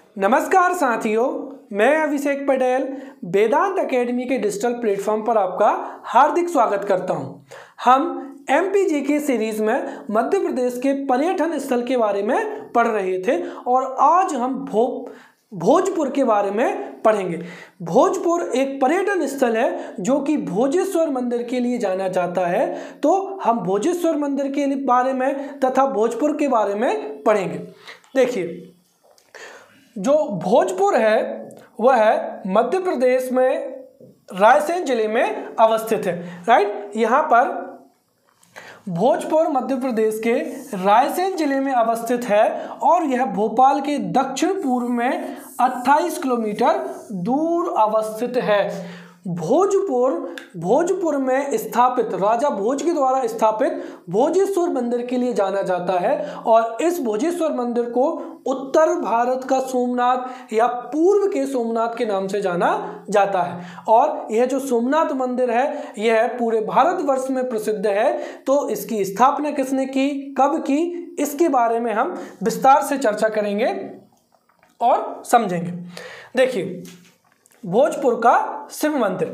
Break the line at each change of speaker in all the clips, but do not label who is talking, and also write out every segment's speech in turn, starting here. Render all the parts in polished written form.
नमस्कार साथियों, मैं अभिषेक पटेल वेदांत एकेडमी के डिजिटल प्लेटफॉर्म पर आपका हार्दिक स्वागत करता हूं। हम एमपीजी की सीरीज में मध्य प्रदेश के पर्यटन स्थल के बारे में पढ़ रहे थे और आज हम भोजपुर के बारे में पढ़ेंगे। भोजपुर एक पर्यटन स्थल है जो कि भोजेश्वर मंदिर के लिए जाना जाता है। तो हम भोजेश्वर मंदिर के बारे में तथा भोजपुर के बारे में पढ़ेंगे। देखिए, जो भोजपुर है वह मध्य प्रदेश में रायसेन जिले में अवस्थित है। राइट, यहाँ पर भोजपुर मध्य प्रदेश के रायसेन जिले में अवस्थित है और यह भोपाल के दक्षिण पूर्व में 28 किलोमीटर दूर अवस्थित है। भोजपुर में स्थापित राजा भोज के द्वारा स्थापित भोजेश्वर मंदिर के लिए जाना जाता है और इस भोजेश्वर मंदिर को उत्तर भारत का सोमनाथ या पूर्व के सोमनाथ के नाम से जाना जाता है। और यह जो सोमनाथ मंदिर है यह पूरे भारतवर्ष में प्रसिद्ध है। तो इसकी स्थापना किसने की, कब की, इसके बारे में हम विस्तार से चर्चा करेंगे और समझेंगे। देखिए, भोजपुर का शिव मंदिर।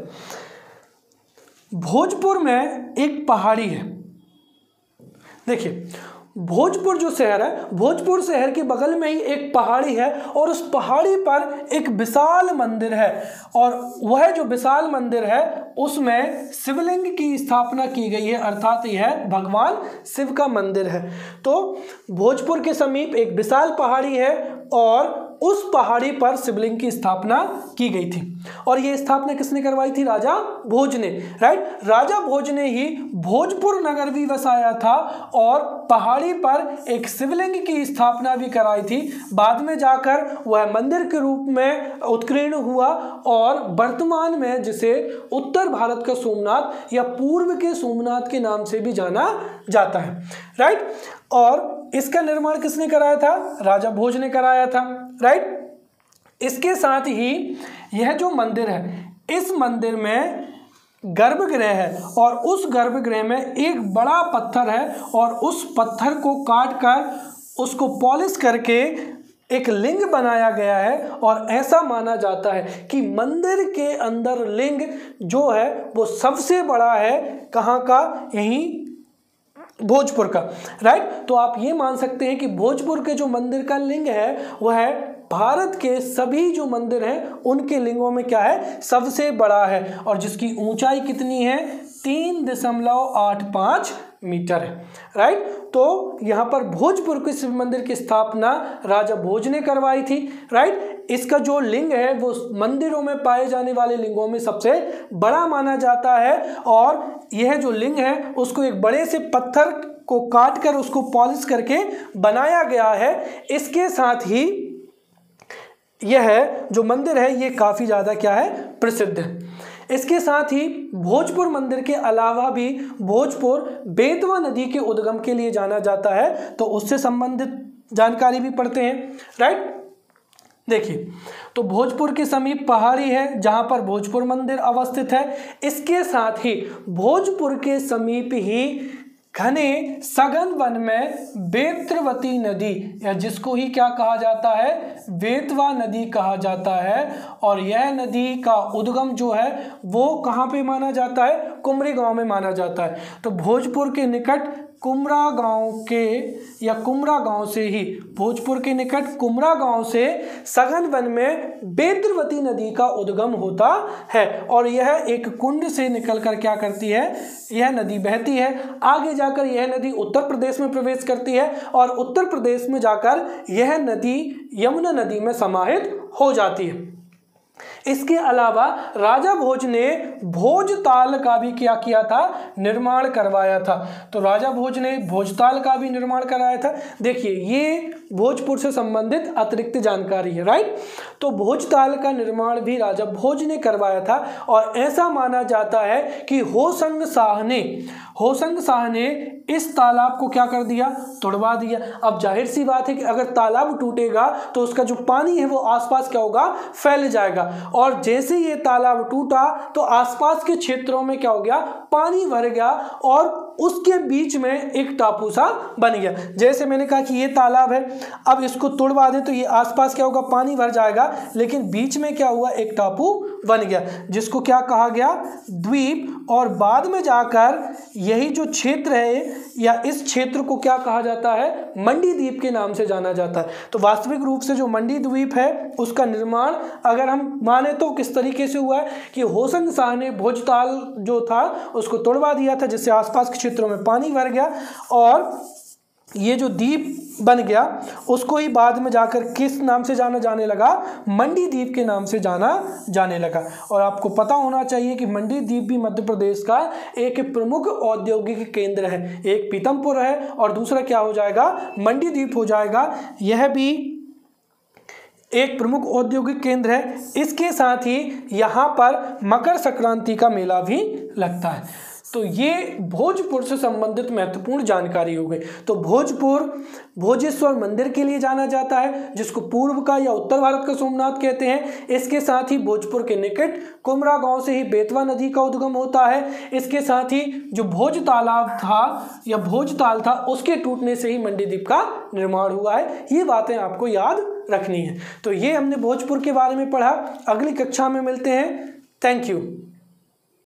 भोजपुर में एक पहाड़ी है। देखिए, भोजपुर जो शहर है, भोजपुर शहर के बगल में ही एक पहाड़ी है और उस पहाड़ी पर एक विशाल मंदिर है और वह जो विशाल मंदिर है उसमें शिवलिंग की स्थापना की गई है, अर्थात यह भगवान शिव का मंदिर है। तो भोजपुर के समीप एक विशाल पहाड़ी है और उस पहाड़ी पर शिवलिंग की स्थापना की गई थी और यह स्थापना किसने करवाई थी? राजा भोज ने। राइट, राजा भोज ने ही भोजपुर नगर भी बसाया था और पहाड़ी पर एक शिवलिंग की स्थापना भी कराई थी। बाद में जाकर वह मंदिर के रूप में उत्कीर्ण हुआ और वर्तमान में जिसे उत्तर भारत का सोमनाथ या पूर्व के सोमनाथ के नाम से भी जाना जाता है। राइट, और इसका निर्माण किसने कराया था? राजा भोज ने कराया था। राइट, इसके साथ ही यह जो मंदिर है, इस मंदिर में गर्भगृह है और उस गर्भगृह में एक बड़ा पत्थर है और उस पत्थर को काट कर उसको पॉलिश करके एक लिंग बनाया गया है और ऐसा माना जाता है कि मंदिर के अंदर लिंग जो है वो सबसे बड़ा है। कहाँ का? यहीं भोजपुर का। राइट, तो आप ये मान सकते हैं कि भोजपुर के जो मंदिर का लिंग है वह भारत के सभी जो मंदिर हैं उनके लिंगों में क्या है? सबसे बड़ा है और जिसकी ऊंचाई कितनी है? 3.85 मीटर है। राइट, तो यहाँ पर भोजपुर के शिव मंदिर की स्थापना राजा भोज ने करवाई थी। राइट, इसका जो लिंग है वो मंदिरों में पाए जाने वाले लिंगों में सबसे बड़ा माना जाता है और यह जो लिंग है उसको एक बड़े से पत्थर को काट कर उसको पॉलिश करके बनाया गया है। इसके साथ ही यह जो मंदिर है ये काफ़ी ज़्यादा क्या है? प्रसिद्ध है। इसके साथ ही भोजपुर मंदिर के अलावा भी भोजपुर बेतवा नदी के उद्गम के लिए जाना जाता है, तो उससे संबंधित जानकारी भी पढ़ते हैं। राइट, देखिए, तो भोजपुर के समीप पहाड़ी है जहां पर भोजपुर मंदिर अवस्थित है। इसके साथ ही भोजपुर के समीप ही घने सघन वन में बेत्रवती नदी या जिसको ही क्या कहा जाता है? बेतवा नदी कहा जाता है और यह नदी का उद्गम जो है वो कहाँ पे माना जाता है? कुमरी गांव में माना जाता है। तो भोजपुर के निकट कुमरा गांव से ही भोजपुर के निकट कुमरा गांव से सघन वन में बेत्रवती नदी का उद्गम होता है और यह एक कुंड से निकलकर क्या करती है? यह नदी बहती है। आगे जाकर यह नदी उत्तर प्रदेश में प्रवेश करती है और उत्तर प्रदेश में जाकर यह नदी यमुना नदी में समाहित हो जाती है। इसके अलावा राजा भोज ने भोजताल का भी क्या किया था? निर्माण करवाया था। तो राजा भोज ने भोजताल का भी निर्माण कराया था। देखिए, ये भोजपुर से संबंधित अतिरिक्त जानकारी है। राइट, तो भोजताल का निर्माण भी राजा भोज ने करवाया था और ऐसा माना जाता है कि होशंग शाह ने इस तालाब को क्या कर दिया? तोड़वा दिया। अब जाहिर सी बात है कि अगर तालाब टूटेगा तो उसका जो पानी है वो आसपास क्या होगा? फैल जाएगा और जैसे ये तालाब टूटा तो आसपास के क्षेत्रों में क्या हो गया? पानी भर गया और उसके बीच में एक टापू सा बन गया। जैसे मैंने कहा कि ये तालाब है, अब इसको तोड़वा दें तो ये आसपास क्या होगा, पानी भर जाएगा, लेकिन बीच में क्या हुआ, एक टापू बन गया, जिसको क्या कहा गया, द्वीप। और बाद में जाकर यही जो क्षेत्र है या इस क्षेत्र को क्या कहा जाता है, मंडी द्वीप के नाम से जाना जाता है। तो वास्तविक रूप से जो मंडी द्वीप है उसका निर्माण अगर हम माने तो किस तरीके से हुआ है कि होशंग शाह ने भोजताल जो था उसको तोड़वा दिया था, जिससे आसपास के क्षेत्रों में पानी भर गया, और ये जो द्वीप बन गया उसको ही बाद में जाकर किस नाम से जाना जाने लगा, मंडी द्वीप के नाम से जाना जाने लगा। और आपको पता होना चाहिए कि मंडी द्वीप भी मध्य प्रदेश का एक प्रमुख औद्योगिक केंद्र है। एक पीतमपुर है और दूसरा क्या हो जाएगा, मंडी द्वीप हो जाएगा। यह भी एक प्रमुख औद्योगिक केंद्र है। इसके साथ ही यहाँ पर मकर संक्रांति का मेला भी लगता है। तो ये भोजपुर से संबंधित महत्वपूर्ण जानकारी हो गई। तो भोजपुर भोजेश्वर मंदिर के लिए जाना जाता है, जिसको पूर्व का या उत्तर भारत का सोमनाथ कहते हैं। इसके साथ ही भोजपुर के निकट कुमरा गांव से ही बेतवा नदी का उद्गम होता है। इसके साथ ही जो भोज तालाब था या भोजताल था उसके टूटने से ही मंडी द्वीप का निर्माण हुआ है। ये बातें आपको याद रखनी है। तो ये हमने भोजपुर के बारे में पढ़ा। अगली कक्षा में मिलते हैं। Thank you.